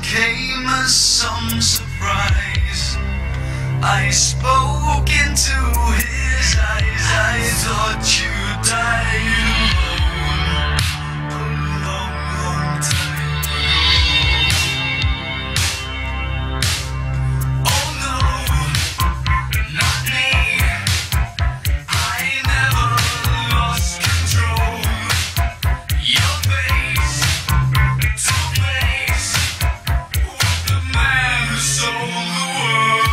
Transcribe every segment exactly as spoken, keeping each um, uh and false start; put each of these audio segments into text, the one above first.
came as some surprise. I spoke into his eyes. I thought you died alone a long, long time ago. Oh no, not me. I never lost control. Your face to face with the man who sold the world.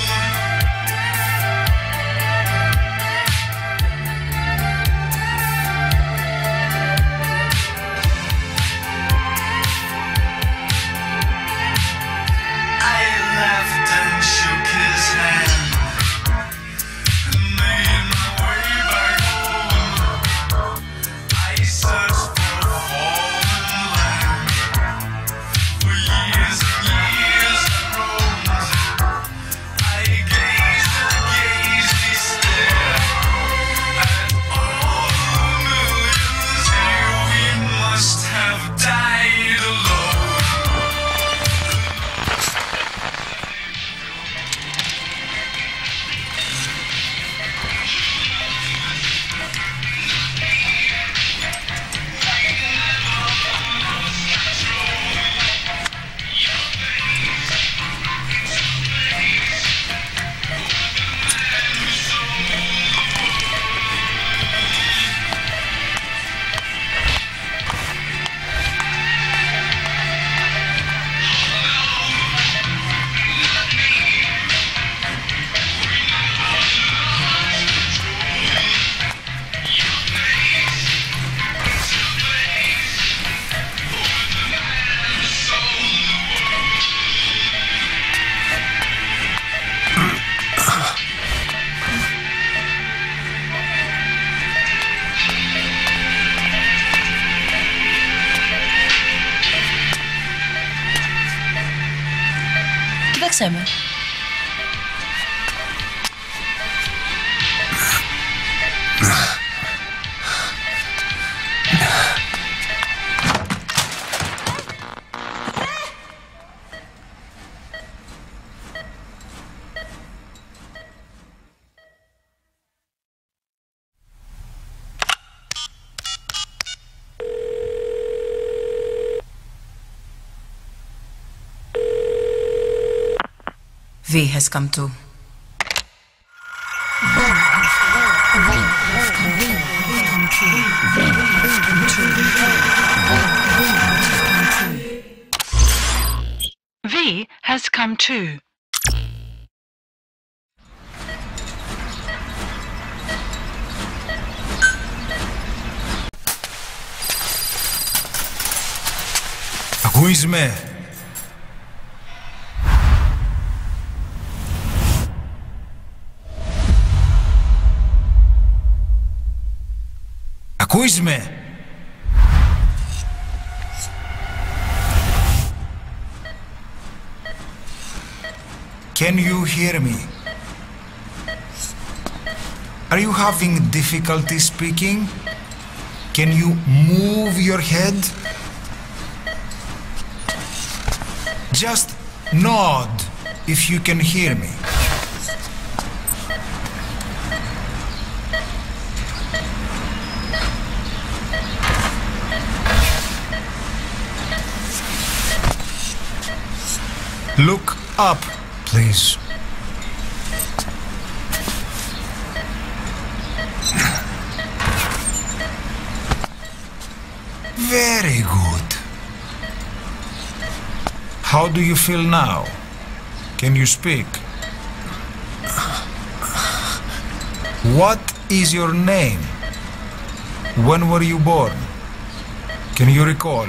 Chcemy. V has come to. V has come too. Ακούεις με? Ακούεις με? Can you hear me? Are you having difficulty speaking? Can you move your head? Just nod if you can hear me. Look up, please. Very good. How do you feel now? Can you speak? What is your name? When were you born? Can you recall?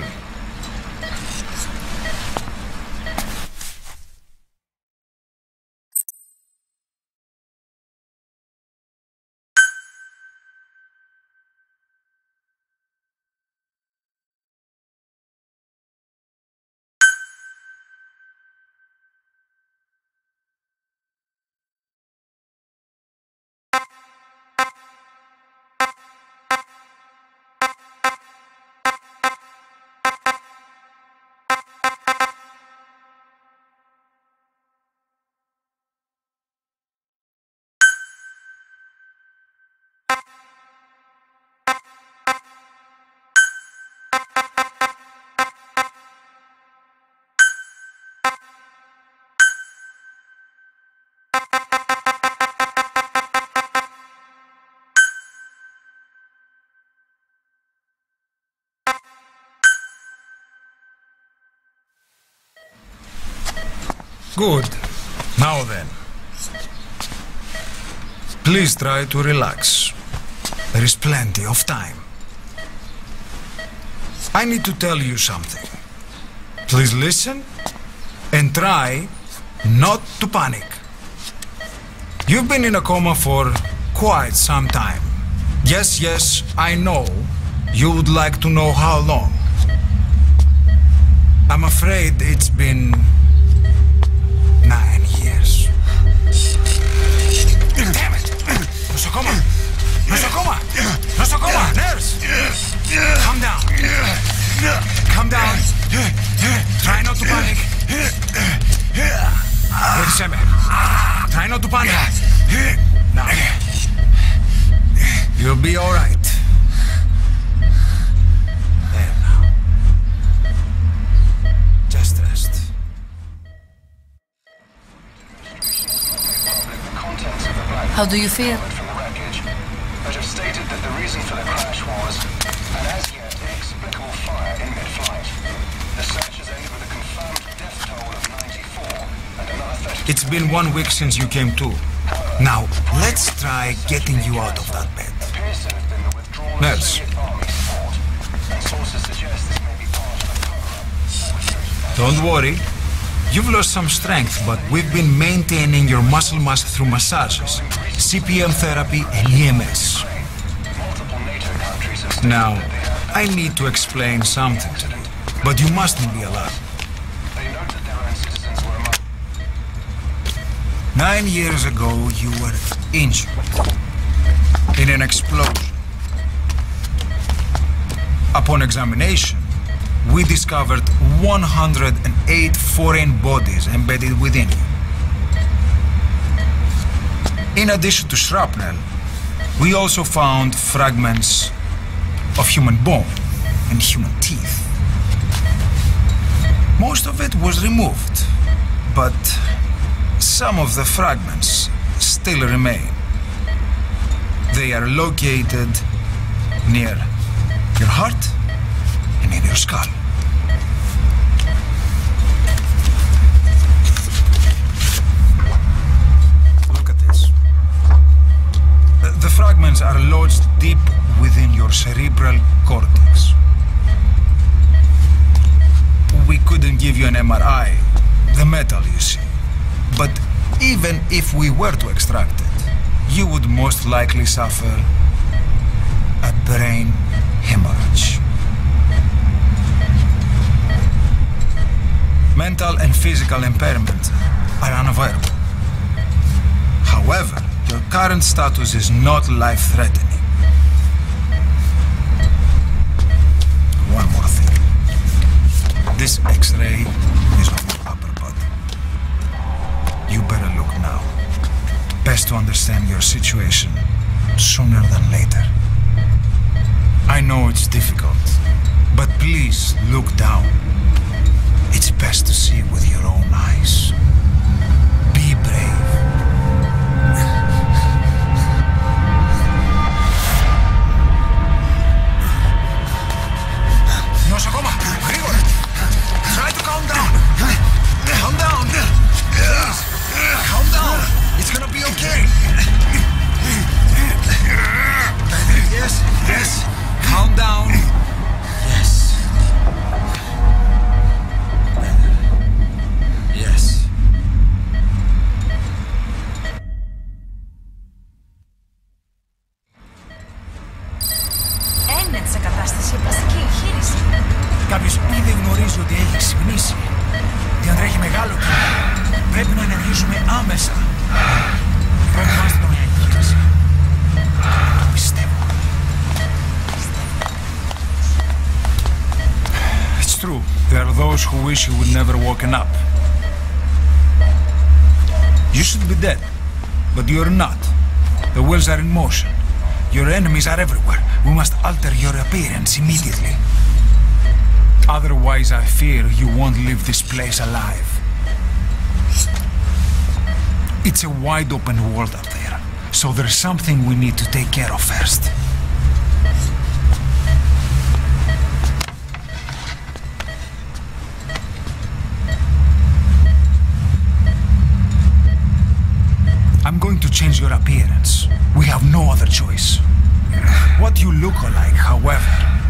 Good. Now then. Please try to relax. There is plenty of time. I need to tell you something. Please listen and try not to panic. You've been in a coma for quite some time. Yes, yes, I know. You would like to know how long. I'm afraid it's been nine years. Damn it! Nosocoma! Nosocoma! Nosocoma! Nurse! Calm down. Calm down. Try not to panic. Examine. Try not to panic. Now. You'll be all right. There now. Just rest. How do you feel? From the wreckage, but have stated that the reason for the crash was an as yet inexplicable fire in mid-flight. The search has ended with a confirmed death toll of ninety-four and another thirty. It's been one week since you came to. Now, let's try getting you out of that bed. Appears to have been the withdrawal Nurse. of Soviet army support, and sources suggest this may be part of a cover-up. Don't worry. You've lost some strength, but we've been maintaining your muscle mass through massages, C P M therapy, and E M S. Multiple NATO countries have stated Now, that they have I need to explain something to you, but you mustn't be alarmed. they note that their own citizens were among Nine years ago, you were injured in an explosion. Upon examination, we discovered one hundred eight foreign bodies embedded within you. In addition to shrapnel, we also found fragments of human bone and human teeth. Most of it was removed, but some of the fragments still remain. They are located near your heart and in your skull. Look at this. The, the fragments are lodged deep within your cerebral cortex. We couldn't give you an M R I, the metal, you see. But even if we were to extract it, you would most likely suffer a brain hemorrhage. Mental and physical impairment are unavoidable. However, your current status is not life-threatening. One more thing. This X-ray is of your upper body. You better look now. Best to understand your situation sooner than later. I know it's difficult, but please look down. It's best to see with your own eyes. Be brave. Nosocoma, Grigor! Try to calm down! Calm down! Please! Calm down! It's gonna be okay! Yes, yes! Calm down! Yes. Yes. Έννετ σε κατάσταση πλαστική εγχείρηση. Κάποιος ήδη γνωρίζει ότι έχει ξυπνήσει. Διαντρέχει μεγάλο κίνδυνο. Πρέπει να ενεργήσουμε άμεσα. Προετοιμάστε τον για εκδίκηση. Το πιστεύω. It's true. There are those who wish you would never woken up. You should be dead, but you're not. The wheels are in motion. Your enemies are everywhere. We must alter your appearance immediately. Otherwise, I fear you won't leave this place alive. It's a wide open world up there, so there's something we need to take care of first. change your appearance. We have no other choice. What you look like, however...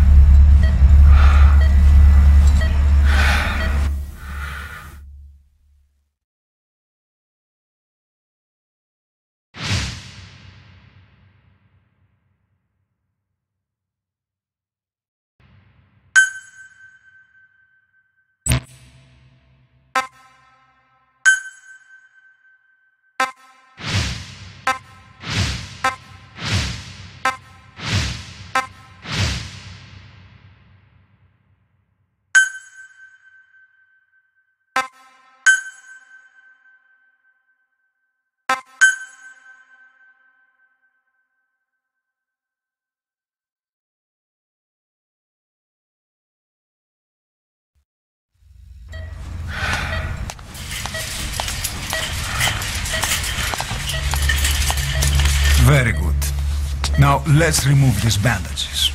Very good. Now, let's remove these bandages.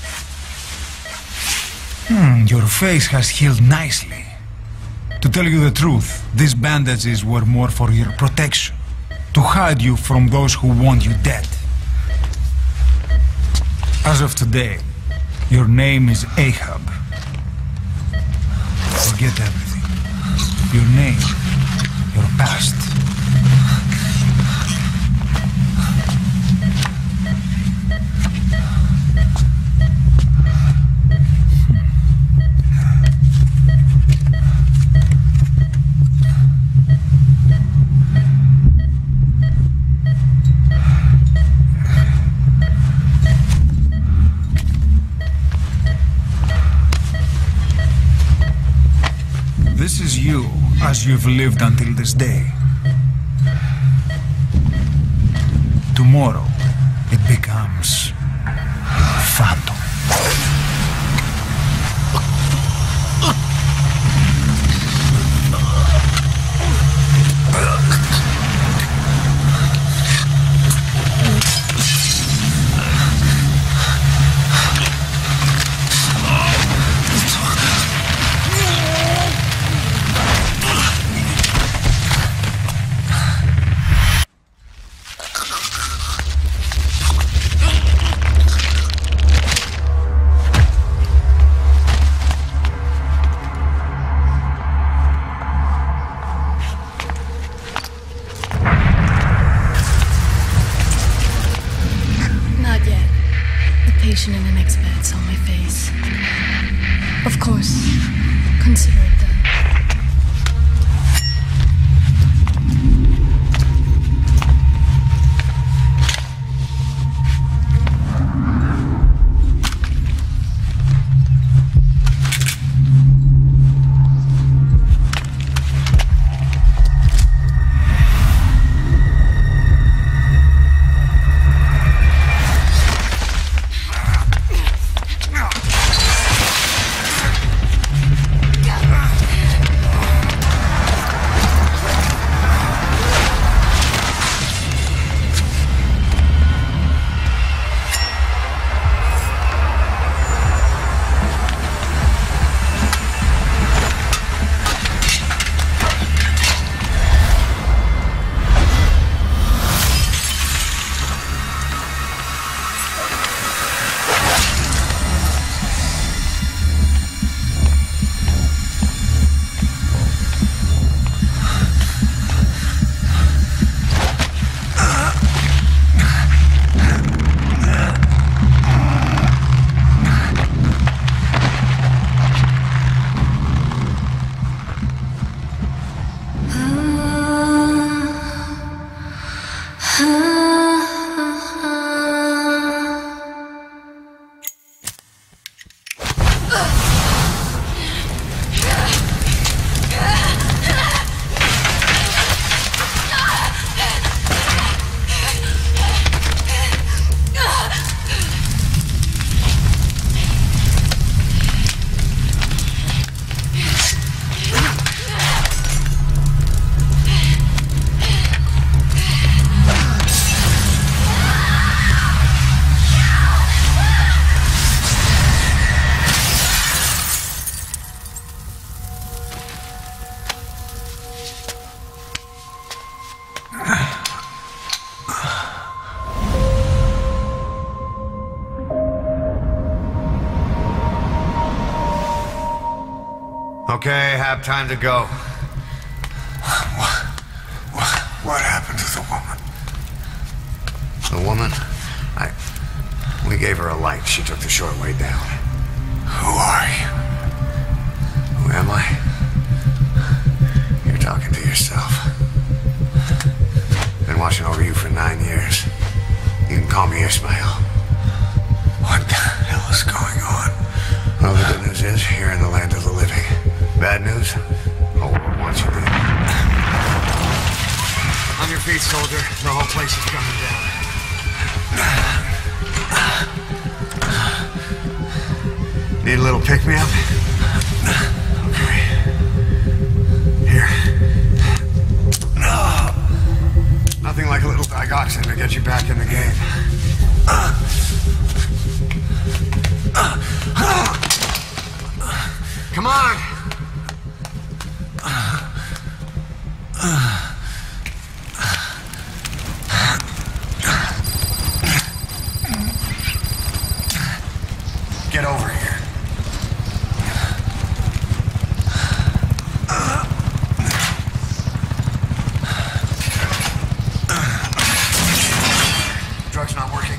Hmm, your face has healed nicely. To tell you the truth, these bandages were more for your protection, to hide you from those who want you dead. As of today, your name is Ahab. Forget everything. Your name, your past. This is you, as you've lived until this day. Tomorrow, it becomes your phantom. In the next bed saw my face. Of course, consider it done. Okay, have time to go. What, what, what happened to the woman? The woman? I... We gave her a light. She took the short way down. Who are you? Who am I? You're talking to yourself. Been watching over you for nine years. You can call me Ismail. What the hell is going on? Well, the good news is, you're in the land of the living. Bad news? Oh, wants you dead. On your feet, soldier. The whole place is coming down. Need a little pick-me-up? Okay. Here. Nothing like a little digoxin to get you back in the game. Come on! Get over here. Drug's not working.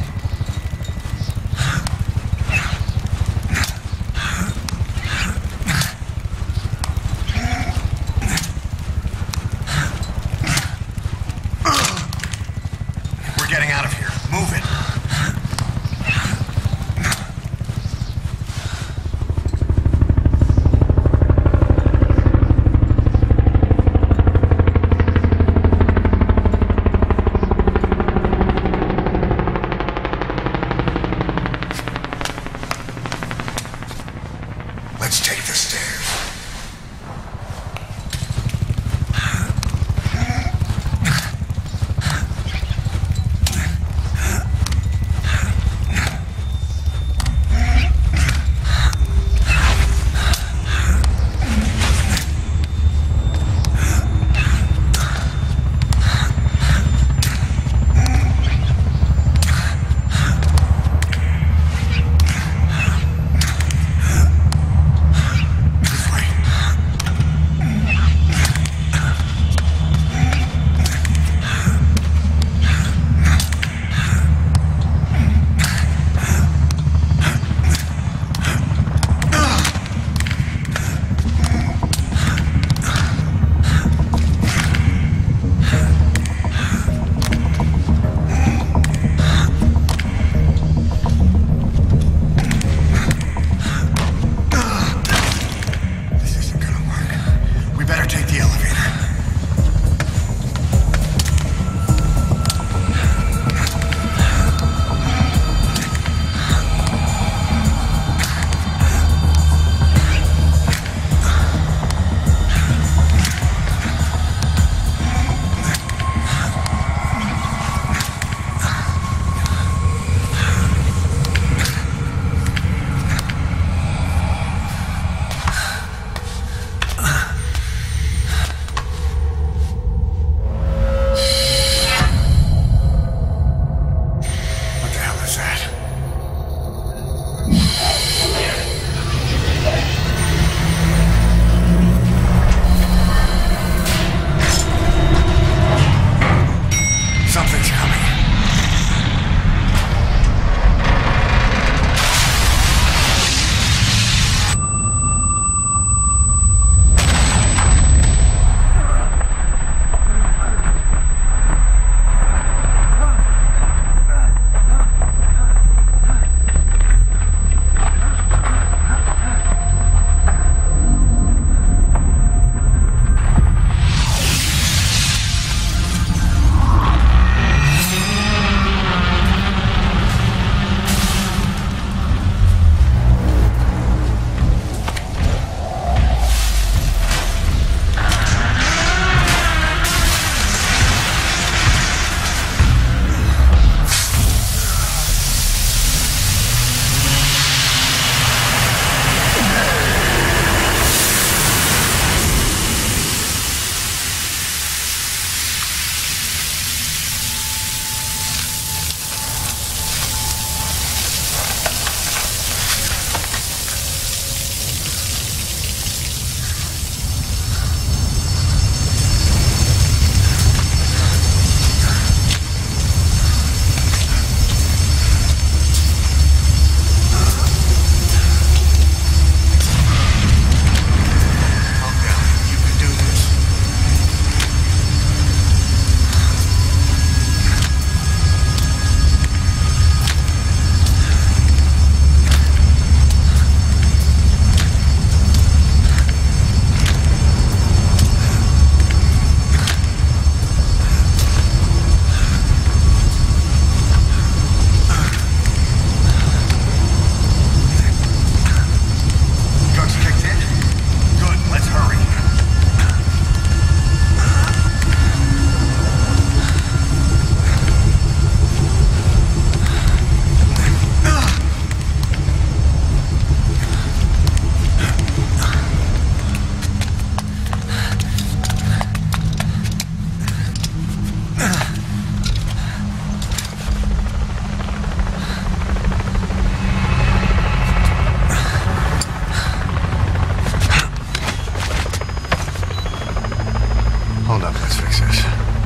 Hold up, let's fix this.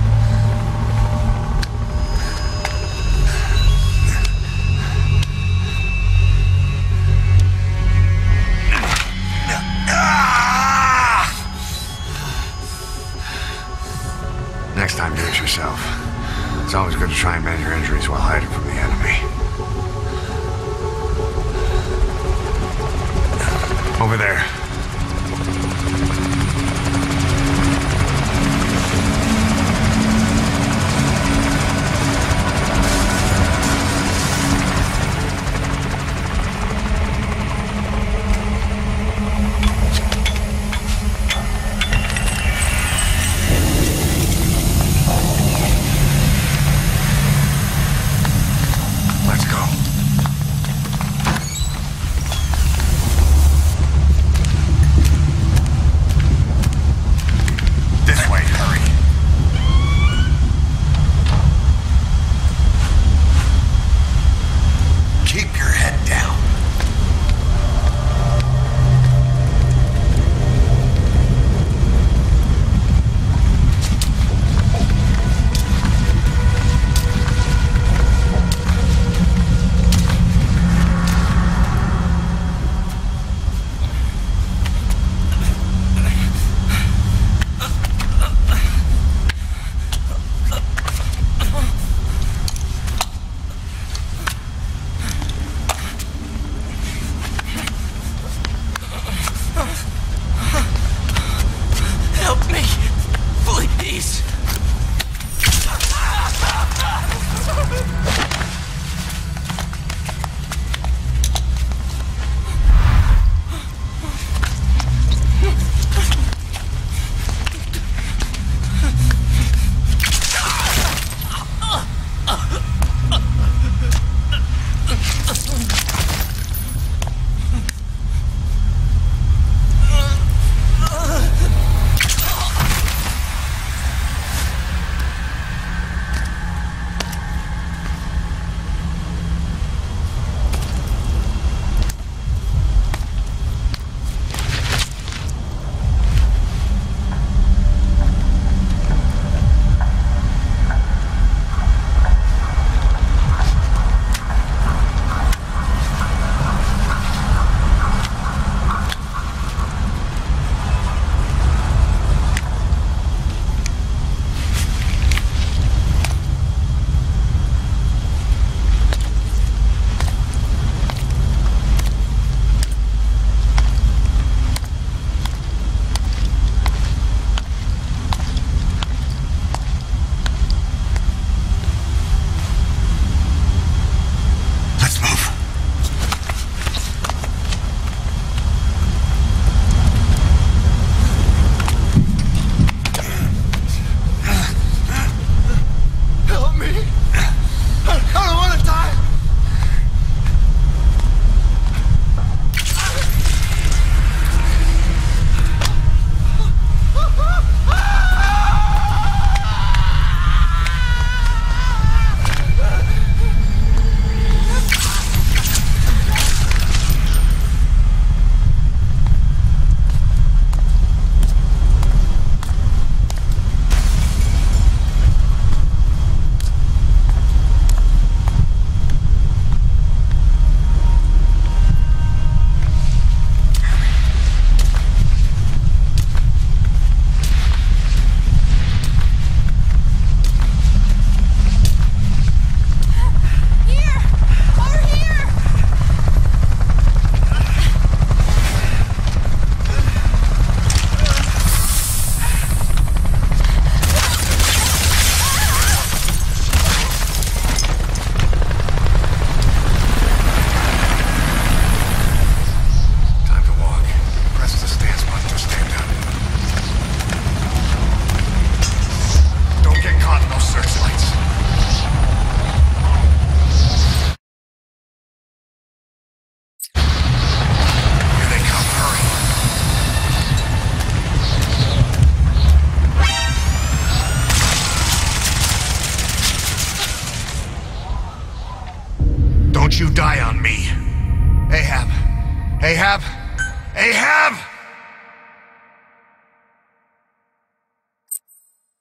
Next time, do it yourself. It's always good to try and mend your injuries while hiding from the enemy. Over there. Don't you die on me. Ahab. Ahab. Ahab!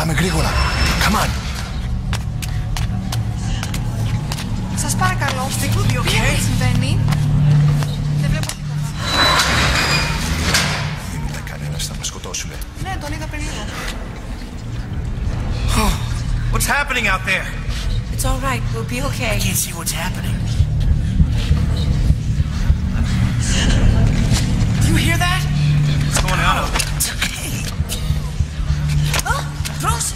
Πάμε γρήγορα. Come on. Σας παρακαλώ. Τι okay. συμβαίνει? Δεν βλέπω τίποτα. Δεν είδα κανένας να μας σκοτώσουνε. Ναι, τον είδα πριν λίγο. What's happening out there? It's all right. We'll be okay. I can't see what's happening. Do you hear that? What's going on? Oh, Rose!